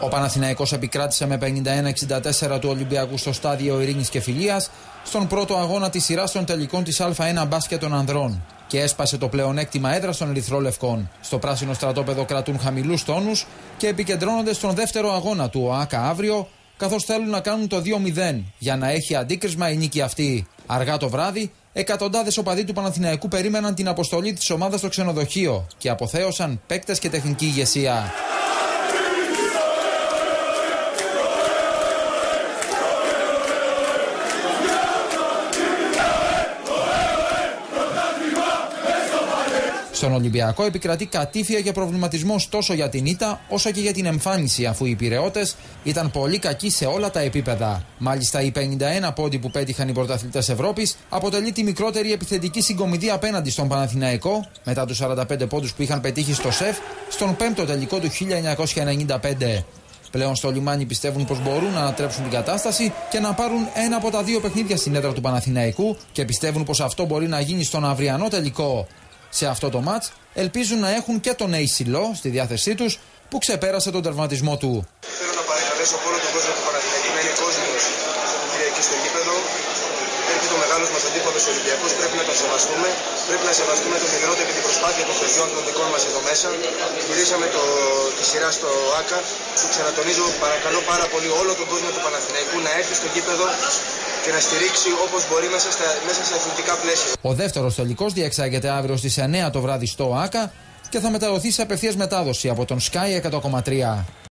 Ο Παναθηναϊκός επικράτησε με 51-64 του Ολυμπιακού στο στάδιο Ειρήνης και Φιλίας στον πρώτο αγώνα της σειράς των τελικών της Α1 μπάσκετ των ανδρών και έσπασε το πλεονέκτημα έδρας των ερυθρόλευκων. Στο πράσινο στρατόπεδο κρατούν χαμηλούς τόνους και επικεντρώνονται στον δεύτερο αγώνα του ΟΑΚΑ αύριο, καθώς θέλουν να κάνουν το 2-0 για να έχει αντίκρισμα η νίκη αυτή. Αργά το βράδυ, εκατοντάδες οπαδοί του Παναθηναϊκού περίμεναν την αποστολή της ομάδας στο ξενοδοχείο και αποθέωσαν παίκτες και τεχνική ηγεσία. Στον Ολυμπιακό επικρατεί κατήφια και προβληματισμός τόσο για την ήττα όσο και για την εμφάνιση, αφού οι Πειραιώτες ήταν πολύ κακοί σε όλα τα επίπεδα. Μάλιστα, οι 51 πόντοι που πέτυχαν οι πρωταθλητές Ευρώπης αποτελεί τη μικρότερη επιθετική συγκομιδή απέναντι στον Παναθηναϊκό, μετά τους 45 πόντους που είχαν πετύχει στο ΣΕΦ στον 5ο τελικό του 1995. Πλέον στο λιμάνι πιστεύουν πως μπορούν να ανατρέψουν την κατάσταση και να πάρουν ένα από τα δύο παιχνίδια στην έδρα του Παναθηναϊκού και πιστεύουν πως αυτό μπορεί να γίνει στον αυριανό τελικό. Σε αυτό το μάτς ελπίζουν να έχουν και τον Αισιλό στη διάθεσή τους που ξεπέρασε τον τερματισμό του. Θέλω να παρακαλέσω όλο τον κόσμο του Παναθηναϊκού να είναι κόσμος την Κυριακή στο γήπεδο. Έρχεται ο μεγάλος μας αντίπαλος Ολυμπιακός, πρέπει να τον σεβαστούμε. Πρέπει να σεβαστούμε τον υγρότε και την προσπάθεια των παιδιών των δικών μας εδώ μέσα. Γυρίσαμε τη σειρά στο ΆΚΑ. Σου ξανατονίζω, παρακαλώ πάρα πολύ όλο τον κόσμο του Παναθηναϊκού να έρθει στο γήπεδο και να στηρίξει όπως μπορεί μέσα στα αθλητικά πλαίσια. Ο δεύτερος τελικός διεξάγεται αύριο στις 9 το βράδυ στο ΆΚΑ και θα μεταδοθεί σε απευθείας μετάδοση από τον Sky 100,3.